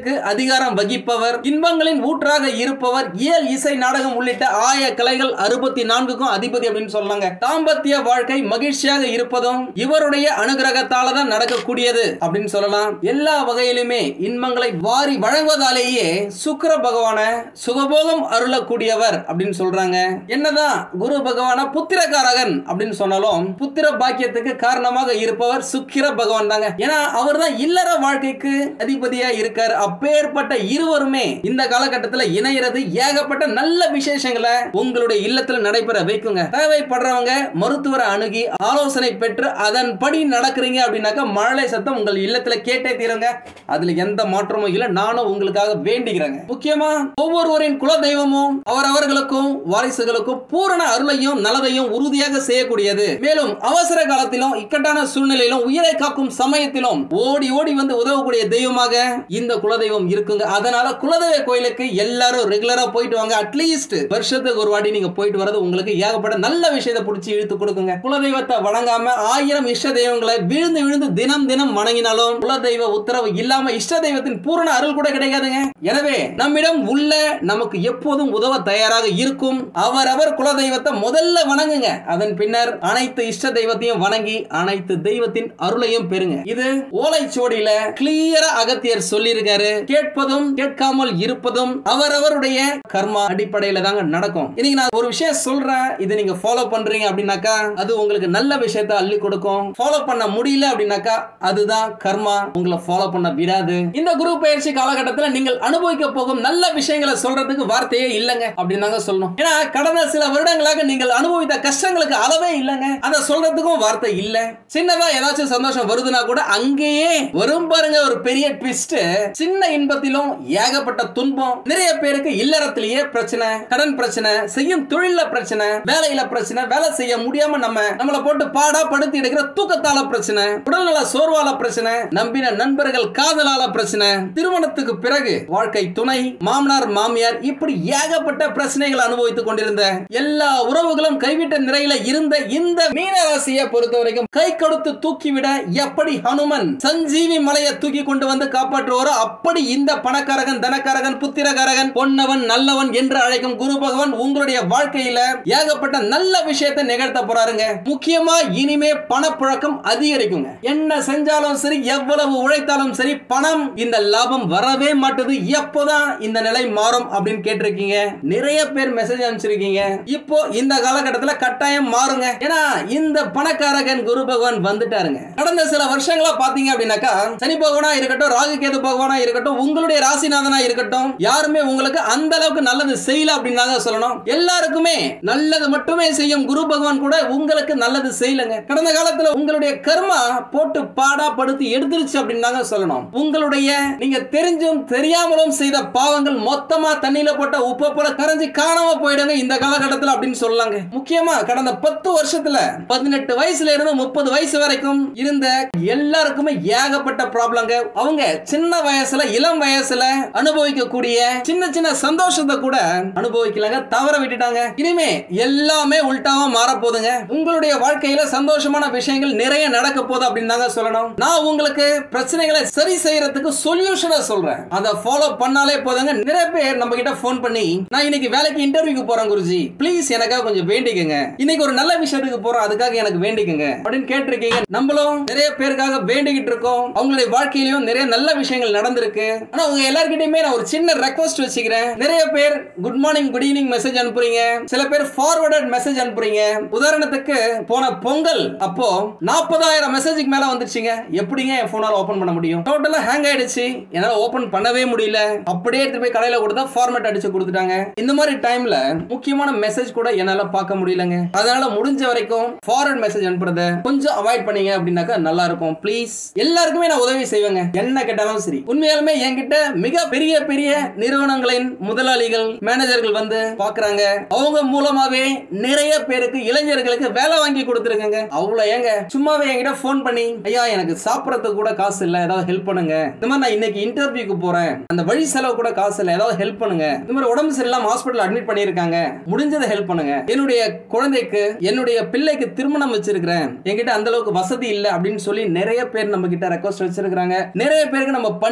வீட்டுக்கு அதிகாரம் வகிப்பவர், இன்பங்களின் ஊற்றாக இருப்பவர், இயல் இசை நாடகம் உள்ளிட்ட ஆய கலைகள் அறுபத்தி நான்குக்கும் அதிபதி அப்படின்னு சொன்னாங்க. தாம்பத்திய வாழ்க்கை மகிழ்ச்சியாக இருப்பதும் இவருடைய அனுகிரகத்தால தான் நடக்கக்கூடியது அப்படின்னு சொல்லலாம். எல்லா வகையிலுமே இன்பங்களை வாரி வழங்குவதாலேயே சுக்கிர பகவான சுகபோகம் அருளக்கூடியவர் அப்படின்னு சொல்றாங்க. என்னதான் குரு பகவான புத்திரகாரகன் அப்படின்னு சொன்னாலும் புத்திர பாக்கியத்துக்கு காரணமாக இருப்பவர் சுக்கிர பகவான் தாங்க. ஏன்னா அவர் தான் இல்லற வாழ்க்கைக்கு அதிபதியா இருக்கார். அப்பேற்பட்ட இருவருமே இந்த காலகட்டத்தில் இணைகிறது ஏகப்பட்ட நல்ல விசேஷங்களை உங்களுடைய இல்லத்தில் நடைபெற வைக்குங்க. தேவைப்படுறவங்க மருத்துவரை அணுகி ஆலோசனை பெற்று அதன்படி நடக்கிறீங்க அப்படின்னாக்கா மழலை சத்தம் உங்கள் இல்லத்தில் கேட்டே தீருங்க. அதுல எந்த மாற்றமும் இல்லை. நானும் உங்களுக்காக வேண்டிக்கிறேங்க. முக்கியமா ஒவ்வொருவரின் குல தெய்வமும் அவர் அவர்களுக்கும் வாரிசுகளுக்கும் பூரண அருளையும் நலதையும் உறுதியாக செய்யக்கூடியது. மேலும் அவசர காலத்திலும் இக்கட்டான சூழ்நிலையிலும் உயிரை காக்கும் சமயத்திலும் ஓடி ஓடி வந்து உதவக்கூடிய தெய்வமாக இந்த குலதெய்வம் இருக்குங்க. அதனால குலதெய்வ கோயிலுக்கு எல்லாரும் ரெகுலரா போயிட்டு வாங்க. அட்லீஸ்ட் வருஷத்துக்கு ஒரு வாட்டி நீங்க போயிட்டு வரது உங்களுக்கு ஏகப்பட்ட நல்ல விஷயத்தை பிடிச்சி இழுத்து கொடுக்குங்க. குலதெய்வத்தை வணங்காம ஆயிரம் இஷ்ட தெய்வங்களை விழுந்து விழுந்து தினம் தினம் வணங்கினாலும் குலதெய்வ உத்தரவு இல்லாம இஷ்ட தெய்வத்தின் பூரண அருள் கூட கிடைக்காதுங்க. எனவே நம்மிடம் உள்ள நமக்கு எப்போதும் உதவ தயாராக இருக்கும் அவரவர் குலதெய்வத்தை முதல்ல வணங்குங்க. அதன் பின்னர் அனைத்து இஷ்ட தெய்வத்தையும் வணங்கி அனைத்து தெய்வத்தின் அருளையும் பெறுங்க. இது ஓலைச்சுவடியில கிளியரா அகத்தியர் சொல்லியிருக்காரு. கேட்பதும் கேட்காமல் இருப்பதும் அவரவருடைய கர்மா அடிப்படையில தாங்க நடக்கும். இன்னைக்கு நான் ஒரு விஷயம் சொல்றேன், இதை நீங்க ஃபாலோ பண்றீங்க அப்படின்னாக்கா அது உங்களுக்கு நல்ல விஷயத்தை அள்ளி கொடுக்கும். ஃபாலோ பண்ண முடியல அப்படின்னாக்கா அதுதான் கர்மா உங்களை ஃபாலோ பண்ண விடாது. இந்த குரு பயிற்சி காலகட்டத்தில் நீங்கள் அனுபவிக்க போகும் நல்ல விஷயங்களை சொல்றதுக்கு வார்த்தையே இல்லைங்க அப்படின்னு தாங்க சொல்லணும். ஏன்னா கடந்த சில வருடங்களாக நீங்கள் அனுபவித்த கஷ்டங்களுக்கு அளவே இல்லைங்க. அதை சொல்றதுக்கும் வார்த்தை இல்ல. சின்னதா ஏதாச்சும் சந்தோஷம் வருதுன்னா கூட அங்கேயே வரும் பாருங்க ஒரு பெரிய ட்விஸ்ட். சின்ன இன்பத்திலும் ஏகப்பட்ட துன்பம். நிறைய பேருக்கு இல்லறத்திலேயே பிரச்சனை, கடன் பிரச்சனை, செய்யும் தொழில பிரச்சனை, வேலையில பிரச்சனை, வேலை செய்ய முடியாம நம்ம நம்மளை போட்டு பாடா படுத்தி எடுக்கிற தூக்கத்தால பிரச்சனை, உடல்நல சோர்வால பிரச்சனை, நம்பின நண்பர்கள் காதலால பிரச்சனை, திருமணத்துக்கு பிறகு வாழ்க்கை துணை, மாமனார் மாமியார், இப்படி ஏகப்பட்ட பிரச்சனைகள் அனுபவித்துக் கொண்டிருந்த எல்லா உறவுகளும் கைவிட்ட நிலையில இருந்த இந்த மீன ராசியை பொறுத்த வரைக்கும் கை கொடுத்து தூக்கிவிட எப்படி ஹனுமன் சஞ்சீவி மலையை தூக்கி கொண்டு வந்து காப்பாற்றுவாரோ அப்படி இந்த பணக்காரகன், தனக்காரகன், புத்திரகாரகன், பொன்னவன், நல்லவன் என்று அழைக்கும் குரு பகவான் உங்களுடைய வாழ்க்கையில ஏகப்பட்ட நல்ல விஷயத்தை நிகழ்த்த போறாருங்க. முக்கியமா இனிமே பணப்புழக்கம் அதிகரிக்குங்க. என்ன செஞ்சாலும் சரி, எவ்வளவு உழைத்தாலும் சரி, பணம் இந்த லாபம் வரவே மாட்டுது. எப்போதான் இந்த நிலை மாறும் அப்படின்னு கேட்டிருக்கீங்க. நிறைய பேர் மெசேஜ் அனுப்பிச்சிருக்கீங்க. இப்போ இந்த காலகட்டத்தில் கட்டாயம் மாறுங்க. ஏன்னா இந்த பணக்காரகன் குரு பகவான் வந்துட்டாருங்க. கடந்த சில வருஷங்களா பாத்தீங்க அப்படின்னாக்கா சனி பகவானா இருக்கட்டும், ராகு கேது பகவானா இருக்கட்டும், உங்களுடைய ராசிநாதனா இருக்கட்டும், யாருமே உங்களுக்கு அந்த அளவுக்கு நல்லது செய்யல அப்படின்னு தாங்க சொல்லணும். எல்லாருக்குமே நல்லது மட்டுமே செய்யும் குரு பகவான் கூட உங்களுக்கு நல்லது செய்யலங்க. கடந்த காலத்துல உங்களுடைய கர்மா போட்டு பாடா படுத்தி எடுத்துருச்சு அப்படின்னு தாங்க சொல்லணும். உங்களுடைய நீங்க தெரிஞ்சும் தெரியாமலும் செய்த பாவங்கள் மொத்தமா தண்ணியில போட்ட உப்பு போல கரைஞ்சி காணாம போயிடுங்க இந்த காலகட்டத்தில் அப்படின்னு சொல்லலாங்க. முக்கியமா கடந்த பத்து வருஷத்துல பதினெட்டு வயசுல இருந்து முப்பது வயசு வரைக்கும் இருந்த எல்லாருக்குமே ஏகப்பட்ட ப்ராப்ளங்க. அவங்க சின்ன வயசுல இளம் வயசுல அனுபவிக்கக்கூடிய சின்ன சின்ன சந்தோஷத்தை கூட அனுபவிக்கலங்க, தவற விட்டுட்டாங்க. இனிமே எல்லாமே உல்டாவா மாற போதுங்க. உங்களுடைய வாழ்க்கையில சந்தோஷமான விஷயங்கள் நிறைய நடக்க போகுது அப்படின்னு தாங்க சொல்லணும். நான் உங்களுக்கு பிரச்சனைகளை சரி செய்யறதுக்கு சொல்யூஷனை சொல்றேன். அதை ஃபாலோ பண்ணாலே போதுங்க. நிறைய பேர் நம்ம கிட்ட போன் பண்ணி நான் இன்னைக்கு வேலைக்கு இன்டர்வியூக்கு போறேன் குருஜி, ப்ளீஸ் எனக்காக கொஞ்சம் வேண்டிக்கங்க, இன்னைக்கு ஒரு நல்ல விஷயத்துக்கு போறோம் அதுக்காக எனக்கு வேண்டிக்கங்க அப்படின்னு கேட்டிருக்கீங்க. நம்மளும் நிறைய பேருக்காக வேண்டிக்கிட்டு இருக்கோம். அவங்களுடைய வாழ்க்கையிலும் நிறைய நல்ல விஷயங்கள் நடந்திருக்கு. ஆனா உங்க எல்லார்கிட்டயுமே நான் ஒரு சின்ன ரெக்வஸ்ட் வச்சுக்கிறேன். நிறைய பேர் good morning good evening message அனுப்புறீங்க, சில பேர் ஃபார்வர்டட் மெசேஜ் அனுப்புறீங்க. உதாரணத்துக்கு போன பொங்கல் அப்போ நாற்பதாயிரம் மெசேஜுக்கு மேல வந்துச்சுங்க. எப்படிங்க என் போனால ஓபன் பண்ண முடியும்? டோட்டலா ஹேங் ஆயிடுச்சு, என்னால ஓபன் பண்ணவே முடியல. அப்படியே எடுத்து போய் கடையில கொடுத்தா ஃபார்மேட் அடிச்சு கொடுத்துட்டாங்க. இந்த மாதிரி டைம்ல முக்கியமான மெசேஜ் கூட என்னால பார்க்க முடியலங்க. அதனால முடிஞ்ச வரைக்கும் ஃபார்வர்ட் மெசேஜ் அனுப்புறத கொஞ்சம் அவாய்ட் பண்ணீங்க அப்படின்னாக்கா நல்லா இருக்கும். ப்ளீஸ் எல்லாருக்குமே நான் உதவி செய்வேங்க, என்ன கேட்டாலும் சரி. உண்மையாலுமே என்கிட்ட மிக பெரிய பெரிய நிறுவனங்களின் முதலாளிகள், மேனேஜர்கள் வந்து பாக்குறாங்க. அவங்க மூலமாவே நிறைய பேருக்கு, இளைஞர்களுக்கு வேலை வாங்கி கொடுத்துருக்கங்க. அவ்வளவு ஏங்க சும்மாவே என்கிட்ட போன் பண்ணி ஐயா எனக்கு சாப்பிடறதுக்கு கூட காசு இல்ல, ஏதாவது ஹெல்ப் பண்ணுங்க, இந்த மாதிரி நான் இன்னைக்கு இன்டர்வியூக்கு போறேன், அந்த வழி செலவு கூட காசு இல்ல, ஏதாவது ஹெல்ப் பண்ணுங்க, இந்த மாதிரி உடம்பு சரியில்லாம ஹாஸ்பிடல் அட்மிட் பண்ணிருக்காங்க, முடிஞ்சதை ஹெல்ப் பண்ணுங்க, என்னுடைய குழந்தைக்கு என்னுடைய பிள்ளைக்கு திருமணம் வச்சிருக்கிறேன், என்கிட்ட அந்த அளவுக்கு வசதி இல்ல அப்படின்னு சொல்லி நிறைய பேர் நம்ம கிட்ட ரெக்வஸ்ட் வச்சிருக்காங்க. நிறைய பேருக்கு நம்ம பண்ணி கூட கொடுத்து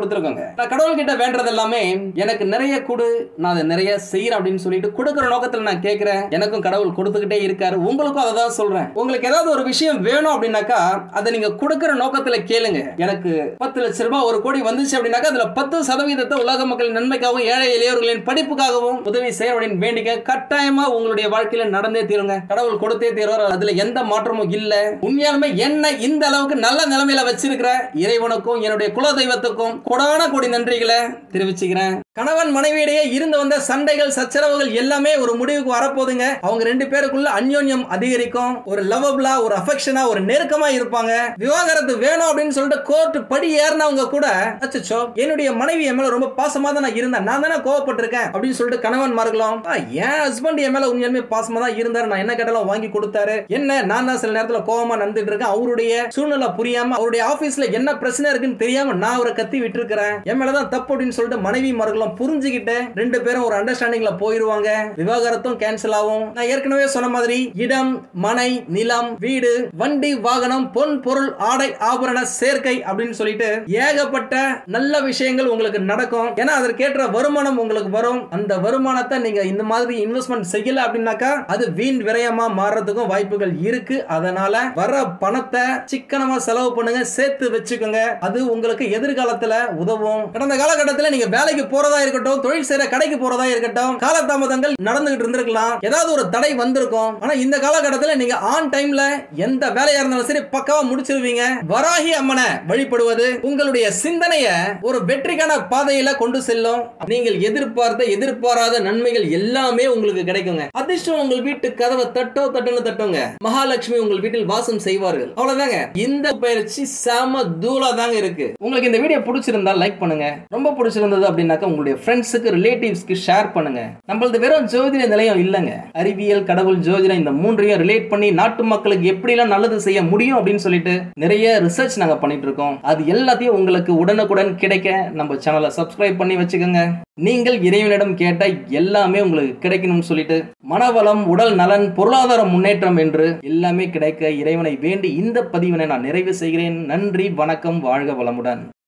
கொடுத்துருக்கோங்க. நான் கடவுள் கிட்ட வேண்டது எல்லாமே எனக்கு நிறைய கொடு, நான் அதை நிறைய செய்யறேன் அப்படின்னு சொல்லிட்டு கொடுக்கிற நோக்கத்துல நான் கேட்கிறேன். எனக்கும் கடவுள் கொடுத்துக்கிட்டே இருக்காரு, உங்களுக்கும் அதை தான் சொல்றேன். உங்களுக்கு ஏதாவது ஒரு விஷயம் வேணும் அப்படின்னாக்கா அதை நீங்க கொடுக்கிற நோக்கத்துல கேளுங்க. எனக்கு பத்து லட்சம் ரூபாய் ஒரு கோடி வந்துச்சு அப்படின்னாக்கா அதுல பத்து சதவீதத்தை உலக மக்களின் நன்மைக்காகவும் ஏழை எளியவர்களின் படிப்புக்காகவும் உதவி செய்ய அப்படின்னு வேண்டிக்க கட்டாயமா உங்களுடைய வாழ்க்கையில நடந்தே தீருங்க. கடவுள் கொடுத்தே தீர்வார், அதுல எந்த மாற்றமும் இல்ல. உண்மையாலுமே என்ன இந்த அளவுக்கு நல்ல நிலைமையில வச்சிருக்கிற இறைவனுக்கும் என்னுடைய குல தெய்வத்துக்கும் கொடான கோடி நன்றிகளை தெரிவிச்சுக்கிறேன். கணவன் மனைவியிடையே இருந்து வந்த சண்டைகள் சச்சரவுகள் எல்லாமே ஒரு முடிவுக்கு வரப்போதுங்க. அவங்க ரெண்டு பேருக்குள்ள அந்யோன்யம் அதிகரிக்கும், ஒரு லவபிளா ஒரு அஃபெக்ஷனா ஒரு நெருக்கமா இருப்பாங்க. விவாகரத்து வேணும் அப்படின்னு சொல்லிட்டு கோர்ட் படி ஏறினவங்க கூட அச்சச்சோ என்னுடைய மனைவி என் மேல ரொம்ப பாசமா தான் நான் இருந்தேன், நான் தானே கோவப்பட்டிருக்கேன் அப்படின்னு சொல்லிட்டு கணவன் மார்களும் என் ஹஸ்பண்ட் என் மேல உண்மையுமே பாசமா தான் இருந்தாரு, நான் என்ன கேட்டாலும் வாங்கி கொடுத்தாரு, என்ன நான் தான் சில நேரத்துல கோவமா நடந்துட்டு இருக்கேன், அவருடைய சூழ்நிலை புரியாம அவருடைய ஆபீஸ்ல என்ன பிரச்சனை இருக்குன்னு தெரியாம நான் அவரை கத்தி விட்டு இருக்கிறேன், என் மேலதான் தப்பு அப்படின்னு சொல்லிட்டு மனைவி மார்களும் புரிஞ்சுக்கிட்டு ரெண்டு பேரும் ஒரு அண்டர்ஸ்டாண்டிங்ல போயிருவாங்க. விவாகரத்தும் கேன்சல் ஆகும். நான் ஏற்கனவே சொன்ன மாதிரி இடம், மனை, நிலம், வீடு, வண்டி, வாகனம், பொன் பொருள், ஆடை, ஆபரண சேர்க்கை அப்படின்னு சொல்லிட்டு ஏகப்பட்ட நல்ல விஷயங்கள் உங்களுக்கு நடக்கும். ஏன்னா அதற்கேற்ற வருமானம் உங்களுக்கு வரும். அந்த வருமானத்தை நீங்க இந்த மாதிரி இன்வெஸ்ட்மெண்ட் செய்யல அப்படின்னாக்கா அது வீண் விரயமா மாறதுக்கும் வாய்ப்புகள் இருக்கு. அதனால வர பணத்தை சிக்கனமா செலவு பண்ணுங்க, சேர்த்து வச்சுக்கோங்க. அது உங்களுக்கு எதிர்காலத்துல உதவும். கடந்த காலகட்டத்தில் நீங்க வேலைக்கு போறதா இருக்கட்டும், தொழில் செய்யற கடைக்கு போறதா இருக்கட்டும், காலதாமதங்கள் நடந்துகிட்டு இருந்திருக்கலாம், ஏதாவது ஒரு தடை வந்திருக்கும். ஆனா இந்த காலகட்டத்தில் நீங்க ஆன் டைம்ல எந்த வேலையா இருந்தாலும் சரி பக்காவா முடிச்சிருவீங்க. வராகி அம்மனை வழிபடுவது உங்களுடைய சிந்தனைய ஒரு வெற்றிக்கான பாதையில கொண்டு செல்லும். நீங்கள் எதிர்பார்த்த எதிர்பாராத நன்மைகள் எல்லாமே உங்களுக்கு கிடைக்குங்க. அதிர்ஷ்டம் உங்கள் வீட்டு கதவை தட்டோ தட்டுன்னு தட்டுங்க. மகாலட்சுமி உங்கள் வீட்டில் வாசம் செய்வார்கள். அவ்வளவுதாங்க. இந்த பயிற்சி செம தூளா தாங்க இருக்கு. உங்களுக்கு இந்த வீடியோ பிடிச்சிருந்தா லைக் பண்ணுங்க. ரொம்ப பிடிச்சிருந்தது அப்படின்னாக்க உங்களுடைய ஃப்ரெண்ட்ஸுக்கு ரிலேட்டிவ்ஸ்க்கு ஷேர் பண்ணுங்க. நம்மளது வெறும் ஜோதிட நிலையம் இல்லைங்க, அறிவியல், கடவுள், ஜோதிடம் இந்த மூன்றையும் ரிலேட் பண்ணி நாட்டு மக்களுக்கு எப்படிலாம் நல்லது செய்ய முடியும் அப்படின்னு சொல்லிட்டு நிறைய ரிசர்ச் நாங்க பண்ணிட்டு இருக்கோம். அது எல்லாத்தையும் உங்களுக்கு உடனுக்குடன் கிடைக்க நம்ம சேனலை சப்ஸ்கிரைப் பண்ணி வச்சுக்கோங்க. நீங்கள் இறைவனிடம் கேட்ட எல்லாமே உங்களுக்கு கிடைக்கணும்னு சொல்லிட்டு மனவளம், உடல் நலன், பொருளாதார முன்னேற்றம் என்று எல்லாமே கிடைக்க இறைவனை வேண்டி இந்த பதிவினை நான் நிறைவு செய்கிறேன். நன்றி, வணக்கம், வாழ்க வளமுடன்.